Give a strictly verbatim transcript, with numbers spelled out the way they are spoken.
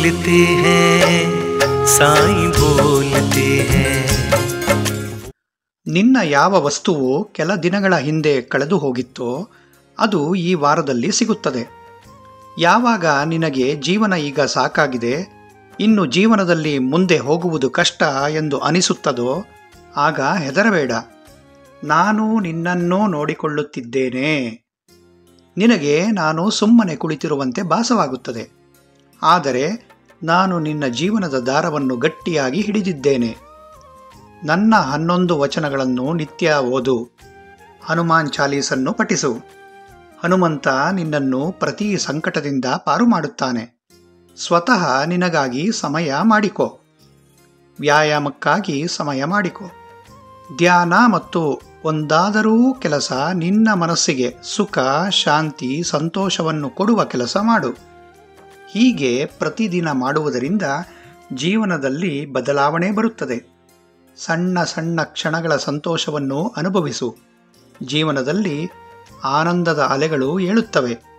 बोलते हैं साईं बोलते हैं। ನಿನ್ನ ಯಾವ ವಸ್ತುವು ಕೆಲ ದಿನಗಳ ಹಿಂದೆ ಕಳೆದು ಹೋಗಿತ್ತೋ ಅದು ಈ ವಾರದಲ್ಲಿ ಸಿಗುತ್ತದೆ. ಯಾವಾಗ ನಿನಗೆ ಜೀವನ ಈಗ ಸಾಕಾಗಿದೆ, ಇನ್ನು ಜೀವನದಲ್ಲಿ ಮುಂದೆ ಹೋಗುವುದು ಕಷ್ಟ ಎಂದು ಅನಿಸುತ್ತದೋ ಆಗ ಹೆದರಬೇಡ. ನಾನು ನಿನ್ನನ್ನು ನೋಡಿಕೊಳ್ಳುತ್ತಿದ್ದೇನೆ. ನಿನಗೆ ನಾನು ಸುಮ್ಮನೆ ಕುಳಿತಿರುವಂತೆ ಭಾಸವಾಗುತ್ತದೆ, ಆದರೆ ನಾನು ನಿನ್ನ ಜೀವನದ ದಾರವನ್ನು ಗಟ್ಟಿಯಾಗಿ ಹಿಡಿದಿದ್ದೇನೆ. ನನ್ನ ಹನ್ನೊಂದು ವಚನಗಳನ್ನು ನಿತ್ಯ ಓದು. ಹನುಮಾನ್ ಚಾಲೀಸನ್ನು ಪಠಿಸು. ಹನುಮಂತ ನಿನ್ನನ್ನು ಪ್ರತಿ ಸಂಕಟದಿಂದ ಪಾರು ಮಾಡುತ್ತಾನೆ. ಸ್ವತಃ ನಿನಗಾಗಿ ಸಮಯ ಮಾಡಿಕೊ. ವ್ಯಾಯಾಮಕ್ಕಾಗಿ ಸಮಯ ಮಾಡಿಕೊ. ಧ್ಯಾನ ಮತ್ತು ಒಂದಾದರೂ ಕೆಲಸ ನಿನ್ನ ಮನಸ್ಸಿಗೆ ಸುಖ, ಶಾಂತಿ, ಸಂತೋಷವನ್ನು ಕೊಡುವ ಕೆಲಸ ಮಾಡು. ಹೀಗೆ ಪ್ರತಿದಿನ ಮಾಡುವುದರಿಂದ ಜೀವನದಲ್ಲಿ ಬದಲಾವಣೆ ಬರುತ್ತದೆ. ಸಣ್ಣ ಸಣ್ಣ ಕ್ಷಣಗಳ ಸಂತೋಷವನ್ನು ಅನುಭವಿಸು. ಜೀವನದಲ್ಲಿ ಆನಂದದ ಅಲೆಗಳು ಏಳುತ್ತವೆ.